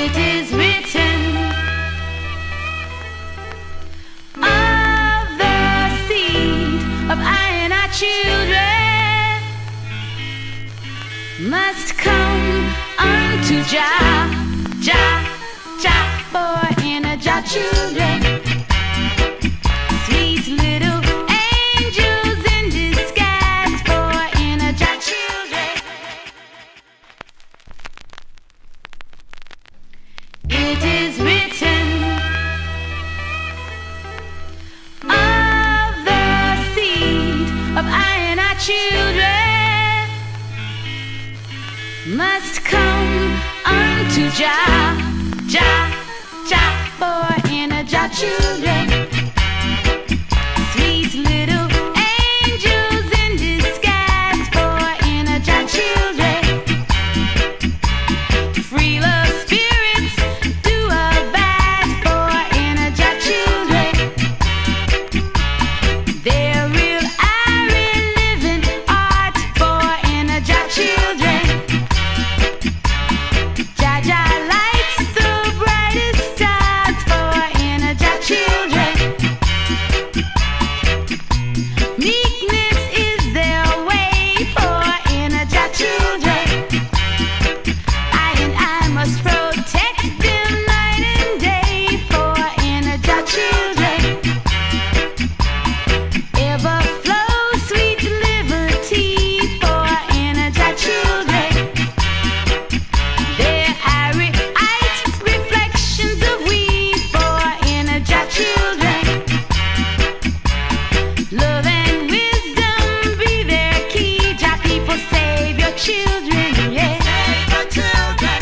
It is written of the seed of iron, our children must come unto Jah, Jah, Jah, for in a Jah children, sweet little angels in disguise, for in a Jah children. It is written of the seed of iron, our children must come unto Jah, Jah, Jah, for in a Jah children, sweet little angels in disguise, for in a Jah children, free love spirits do abide, for in a Jah children, they're real iron living art, for in a Jah children. Jah Jah lights the brightest stars, for in a Jah children. Meekness is their way, for in a Jah children. I and I must protect them night and day, for in a Jah children. Ever flow sweet liberty, for in a Jah children. They're irie-eyed reflections of we, for in a Jah children. Love and wisdom be their key. Jah people, save your children, yeah. Save your children.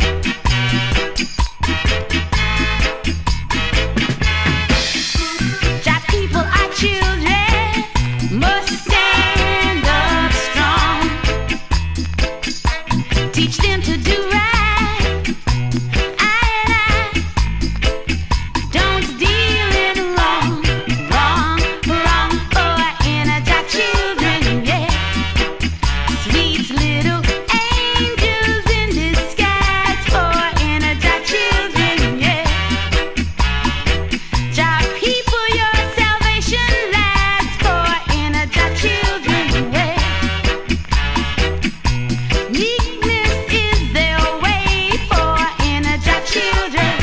Jah people, our children must stand up strong. Teach them to do right. I don't deal in wrong, wrong, wrong, for in a Jah children, yeah. Sweet little angels in disguise, for in a Jah children, yeah. Jah people, your salvation lasts, for in a Jah children, yeah. Meekness is their way, for in a Jah children.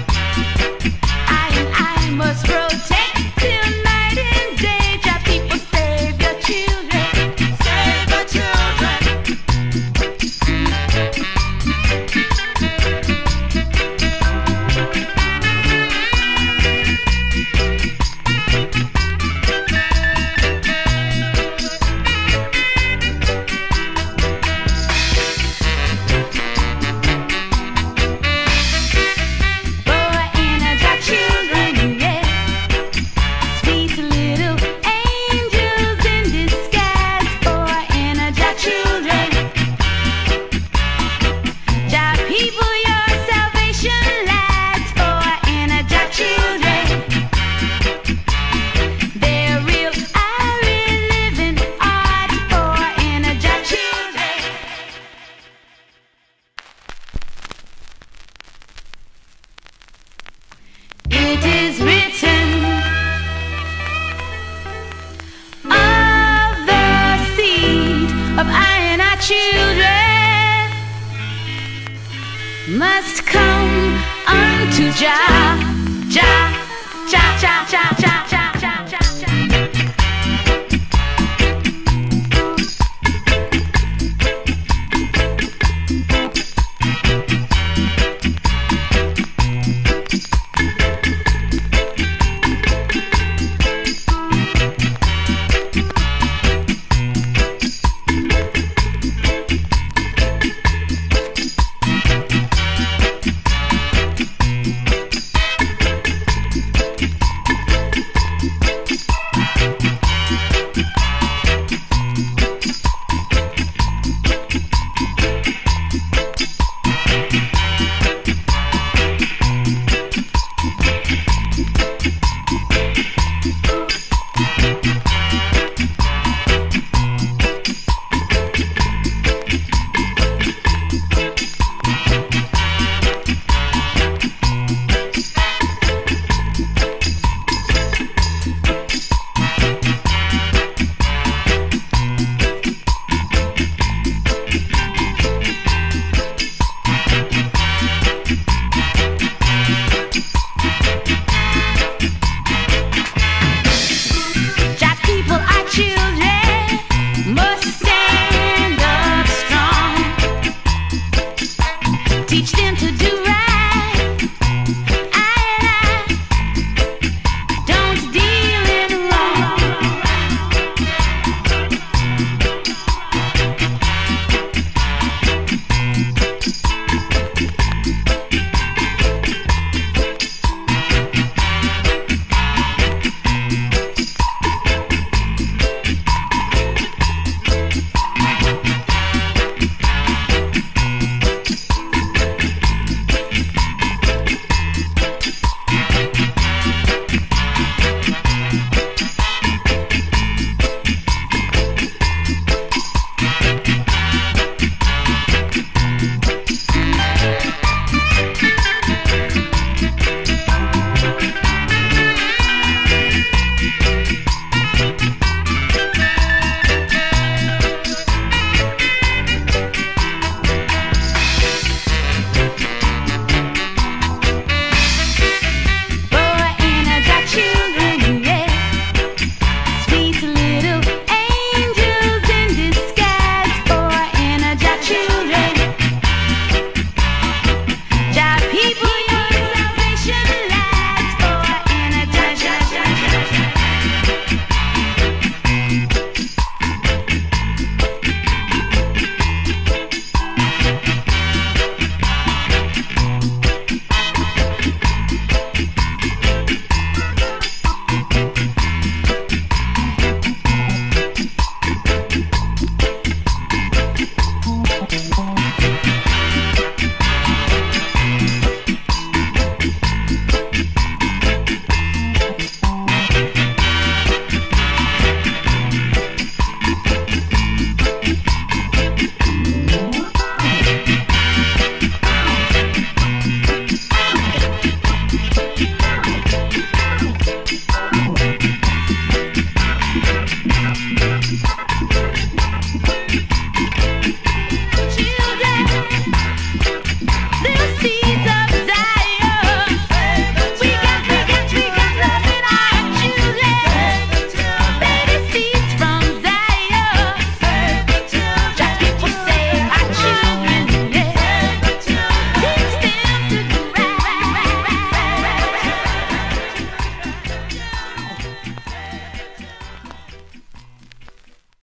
I and I must protect them night and day. Jah people, save your children, save your children. For in a Jah children, yeah. Sweet little angels in disguise, for in a Jah children. Jah people, your salvation lasts, for in a Jah children. They're real iron living art, for in a Jah children. It is written of the seed of iron, our children must come unto Jah, Jah, Jah, Jah, Jah, Jah, Jah, Jah, Jah, Jah. teach them